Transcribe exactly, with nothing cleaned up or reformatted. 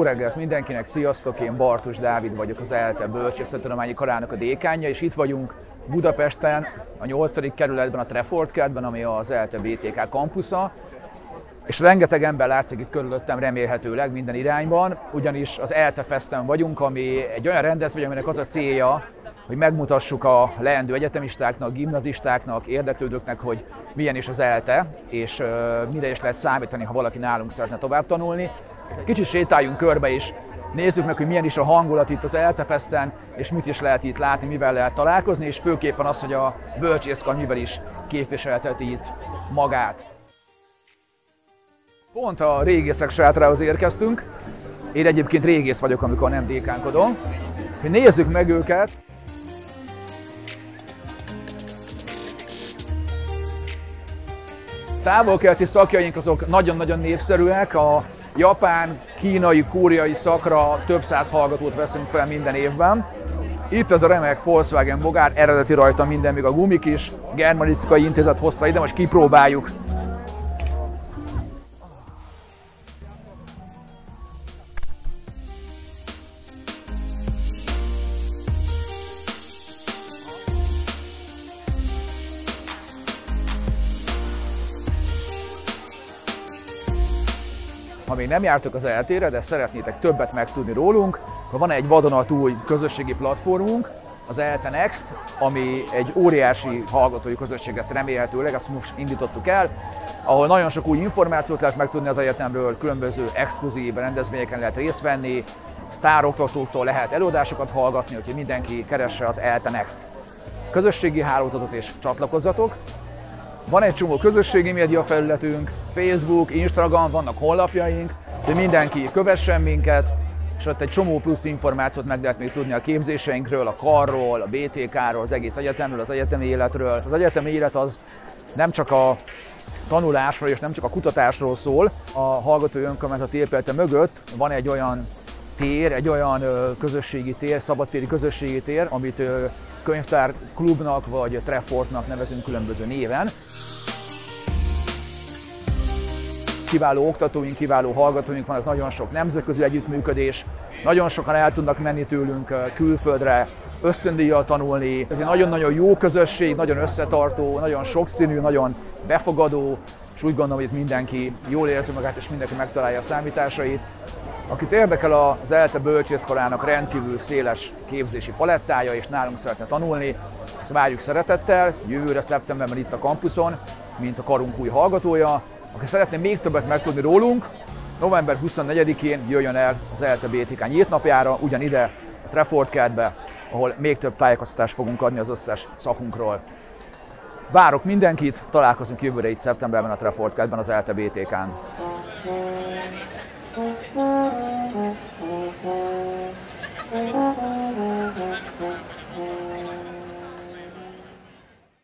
reggelt mindenkinek, sziasztok! Én Bartos Dávid vagyok, az ELTE Bölcsészettudományi Karának a dékánja, és itt vagyunk Budapesten, a nyolcadik kerületben, a Trefort kertben, ami az ELTE bé té ká kampusza. És rengeteg ember látszik itt körülöttem, remélhetőleg minden irányban, ugyanis az ELTE Festen vagyunk, ami egy olyan rendezvény, aminek az a célja, hogy megmutassuk a leendő egyetemistáknak, gimnazistáknak, érdeklődőknek, hogy milyen is az ELTE, és uh, mire is lehet számítani, ha valaki nálunk szeretne tovább tanulni. Kicsit sétáljunk körbe is, nézzük meg, hogy milyen is a hangulat itt az ELTE Festen, és mit is lehet itt látni, mivel lehet találkozni, és főképpen az, hogy a bölcsészkar mivel is képviselteti itt magát. Pont a régészek sátrához érkeztünk. Én egyébként régész vagyok, amikor nem dékánkodom. Nézzük meg őket. Távol-keleti szakjaink azok nagyon-nagyon népszerűek. A japán, kínai, koreai szakra több száz hallgatót veszünk fel minden évben. Itt ez a remek Volkswagen bogár, eredeti rajta minden, még a gumik is. Germanisztikai Intézet hozta ide, most kipróbáljuk. Ha még nem jártok az ELTE-re, de szeretnétek többet megtudni rólunk, akkor van egy vadonatúj közösségi platformunk, az ELTE Next, ami egy óriási hallgatói közösség lesz remélhetőleg, azt most indítottuk el, ahol nagyon sok új információt lehet megtudni az egyetemről, különböző exkluzív rendezvényeken lehet részt venni, sztároktatóktól lehet előadásokat hallgatni, úgyhogy mindenki keresse az ELTE Next közösségi hálózatot és csatlakozzatok. Van egy csomó közösségi média felületünk, Facebook, Instagram, vannak honlapjaink, de mindenki kövessen minket, és ott egy csomó plusz információt meg lehet még tudni a képzéseinkről, a karról, a bé té ká-ról, az egész egyetemről, az egyetemi életről. Az egyetemi élet az nem csak a tanulásról és nem csak a kutatásról szól. A hallgatói önkormányzat épülete mögött van egy olyan tér, egy olyan közösségi tér, szabadtéri közösségi tér, amit könyvtárklubnak vagy Trefortnak nevezünk különböző néven. Kiváló oktatóink, kiváló hallgatóink vannak, nagyon sok nemzetközi együttműködés, nagyon sokan el tudnak menni tőlünk külföldre, ösztöndíjjal tanulni. Ez egy nagyon-nagyon jó közösség, nagyon összetartó, nagyon sokszínű, nagyon befogadó, és úgy gondolom, hogy itt mindenki jól érzi magát, és mindenki megtalálja a számításait. Akit érdekel az ELTE bölcsészkarának rendkívül széles képzési palettája, és nálunk szeretne tanulni, ezt várjuk szeretettel, jövőre szeptemberben itt a kampuszon, mint a karunk új hallgatója. Aki szeretné még többet megtudni rólunk, november huszonnegyedikén jöjjön el az ELTE bé té ká nyílt napjára, ugyanide a Trefort kertbe, ahol még több tájékoztatást fogunk adni az összes szakunkról. Várok mindenkit, találkozunk jövőre itt szeptemberben a Trefort kertben az ELTE bé té kán. Thank you.